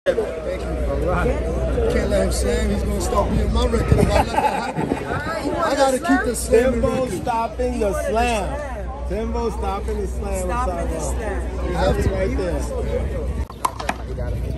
Thank you. All right. Can't let him slam. He's going to start beating my record if I let that happen. I got to keep the slam. Timbo stopping the slam. Timbo stopping the slam. Stopping the slam. You have to right there. You got it.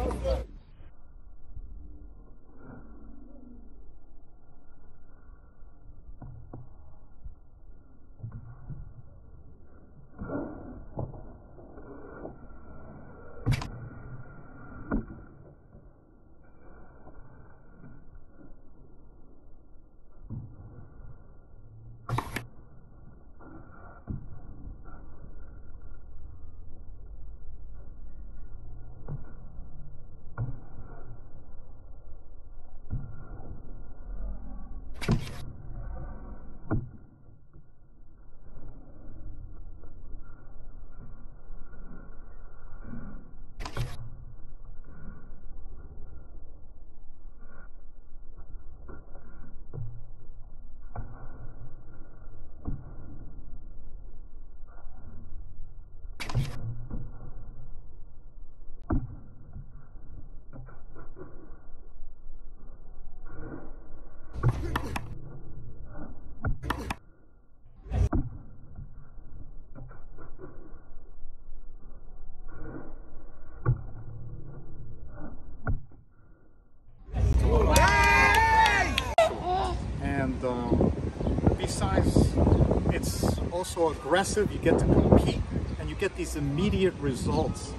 Besides, it's also aggressive. You get to compete and you get these immediate results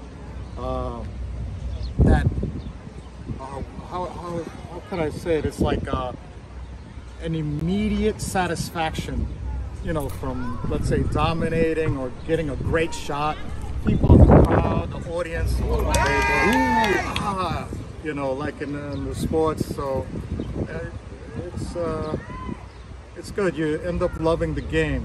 that how can I say it? It's like an immediate satisfaction, you know, from, let's say, dominating or getting a great shot. People in the crowd, the audience, they go, ooh, ah, you know, like in the sports. So it's good. You end up loving the game.